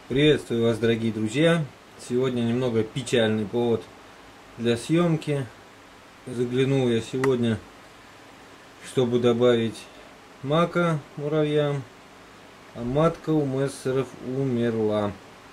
Приветствую вас, дорогие друзья! Сегодня немного печальный повод для съемки. Заглянул я сегодня, чтобы добавить мака муравьям, а матка у мессеров умерла.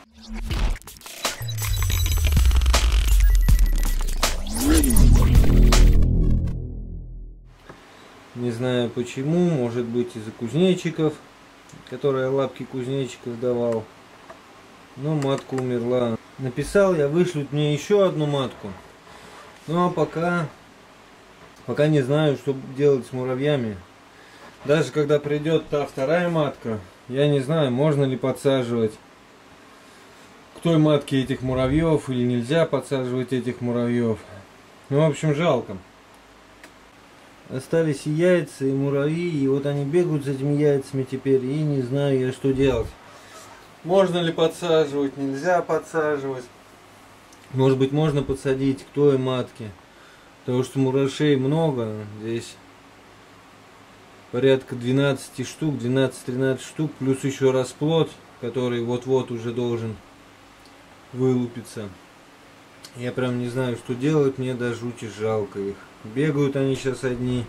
Не знаю почему, может быть из-за кузнечиков, которые лапки кузнечиков давал. Но матка умерла. Написал я вышлют мне еще одну матку. Ну а пока не знаю, что делать с муравьями. Даже когда придет та вторая матка, я не знаю, можно ли подсаживать к той матке этих муравьев или нельзя подсаживать этих муравьев. Ну, в общем, жалко. Остались и яйца, и муравьи, и вот они бегают за этими яйцами теперь, и не знаю я, что делать. Можно ли подсаживать, нельзя подсаживать. Может быть, можно подсадить к той матке. Потому что мурашей много. Здесь порядка 12 штук, 12-13 штук. Плюс еще расплод, который вот-вот уже должен вылупиться. Я прям не знаю, что делать. Мне до жути жалко их. Бегают они сейчас одни.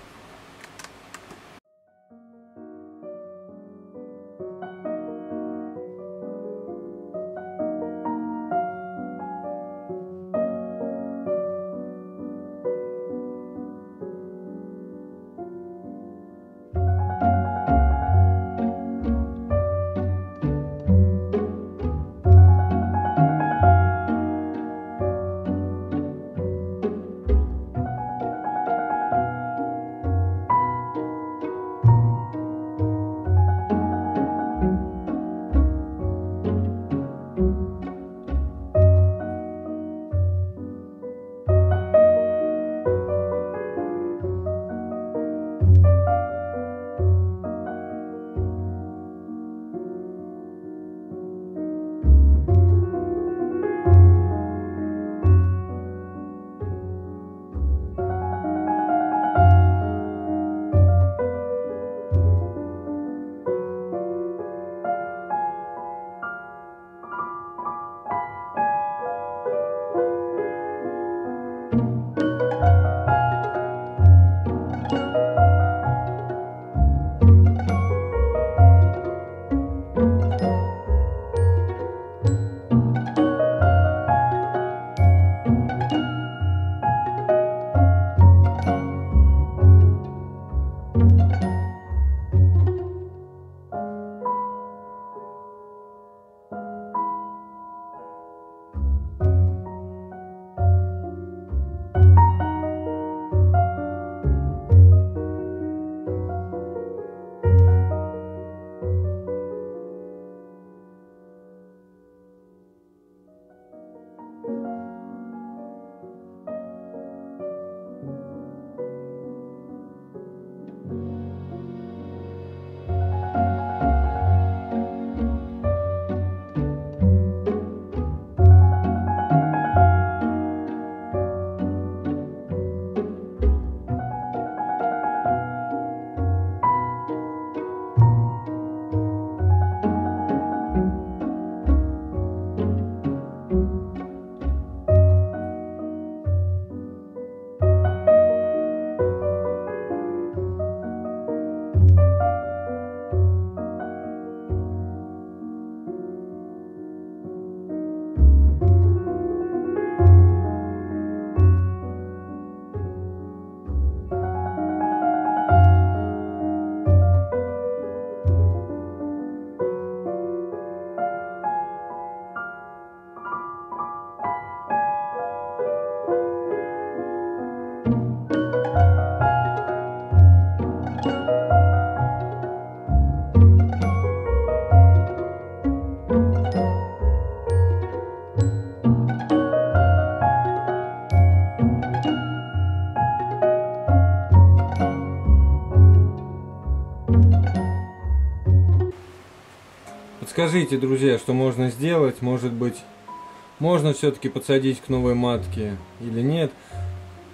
Подскажите, друзья, что можно сделать? Может быть, можно все-таки подсадить к новой матке или нет?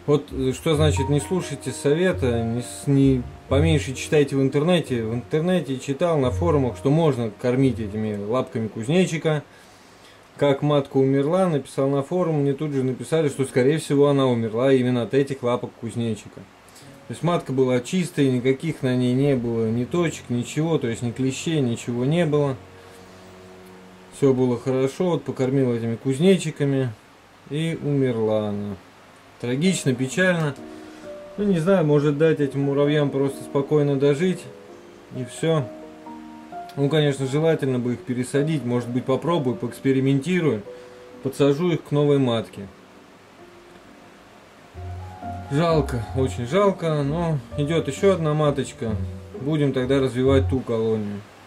Вот что значит не слушайте совета, не поменьше читайте в интернете. В интернете читал на форумах, что можно кормить этими лапками кузнечика. Как матка умерла, написал на форум, мне тут же написали, что скорее всего она умерла именно от этих лапок кузнечика. То есть матка была чистой, никаких на ней не было ни точек, ничего, то есть ни клещей, ничего не было. Все было хорошо, вот покормил этими кузнечиками и умерла она. Трагично, печально. Ну не знаю, может дать этим муравьям просто спокойно дожить и все. Ну конечно желательно бы их пересадить, может быть попробую, поэкспериментирую, подсажу их к новой матке. Жалко, очень жалко, но идет еще одна маточка. Будем тогда развивать ту колонию.